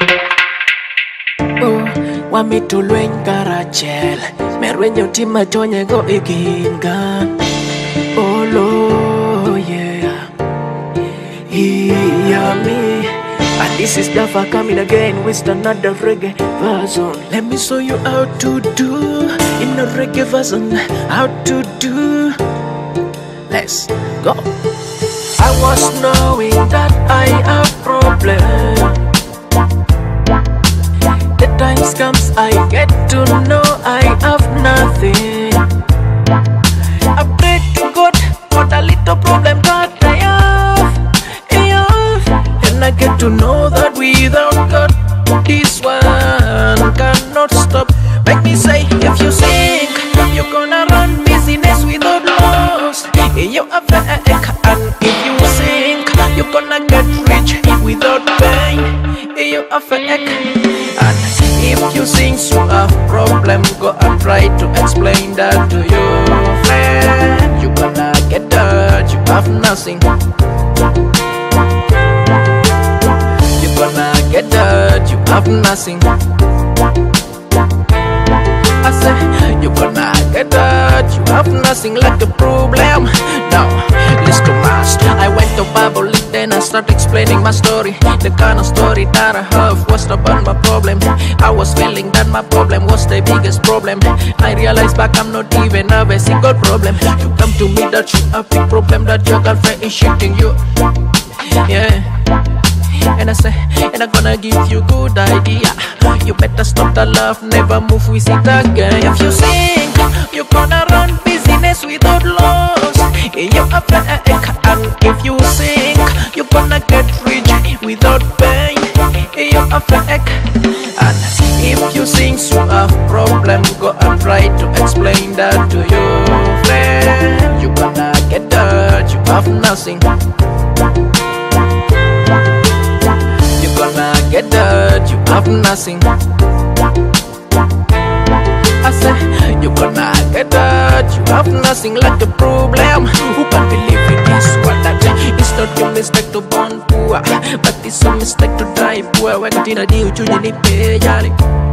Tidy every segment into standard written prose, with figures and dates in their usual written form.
Oh, want me to learn Karachel. Me reño tima tonya go ikinga. Oh, lo, yeah. Hear me. And this is Jaffa coming again with another reggae version. Let me show you how to do in a reggae version. How to do. Let's go. I was knowing that I have problem. The times comes I get to know I have nothing. I pray to God for the little problem that I have. And I get to know that without God, this one cannot stop. Make me say, if you sink, you're gonna run business without loss. You have and if you sink, you're gonna get rich without pain. You have and if you sink to a problem, go and try to explain that to your friend. You're gonna get dirt, you have nothing. You're gonna get dirt, you have nothing. I say, you're gonna get dirt, you have nothing like a problem. Now, listen to master. I went to Bible, then I start explaining my story. The kind of story that I have was about my problem. I was feeling that my problem was the biggest problem. I realized back I'm not even have a single problem. You come to me that you have a big problem, that your girlfriend is shitting you. Yeah. And I say, and I'm gonna give you good idea. You better stop the love, never move with it again. If you sink, you're gonna run business without loss. You have and if you sink, you're gonna get rich without pain. You have and if you sink to a problem, go and try to explain that to your friend. You're gonna get dirt, you have nothing. Gonna get dirt, you have nothing. I say, you're gonna get dirt, you have nothing like a problem. Who can believe in this one? That it's not your mistake to born poor, but it's a mistake to die poor. When you did you need pay, yeah.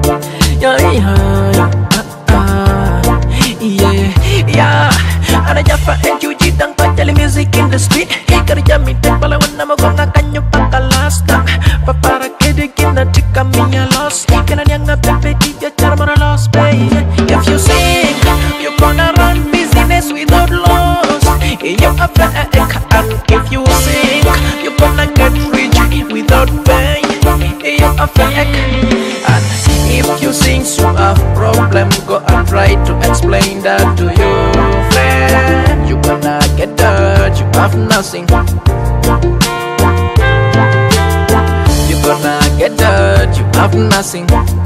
And I just and you did don't touch the music in the street. Kerja mi tek pala wana mo gong akanyo pakalasta. Para que de quina tika miya lost. Kena nyanga pepe di dia cara mora lost baby. If you sink, you're gonna run business without loss. You have and if you sink, you're gonna get rich without pain. You have and if you sink to a problem, go and try to explain that to your friend. You're gonna get dirt, you have nothing. You're gonna get dirt, you have nothing.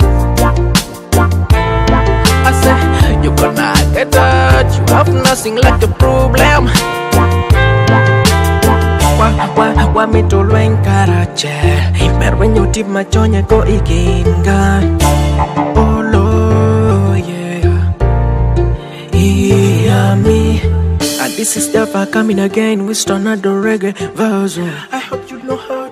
I say, you're gonna get dirt, you have nothing like a problem. Wa me to learn Karachel. Me reño tip ma chonya go ikinga. Oh lo, yeah. Hear me. And this is Jaffa coming again with another reggae version. I hope you know how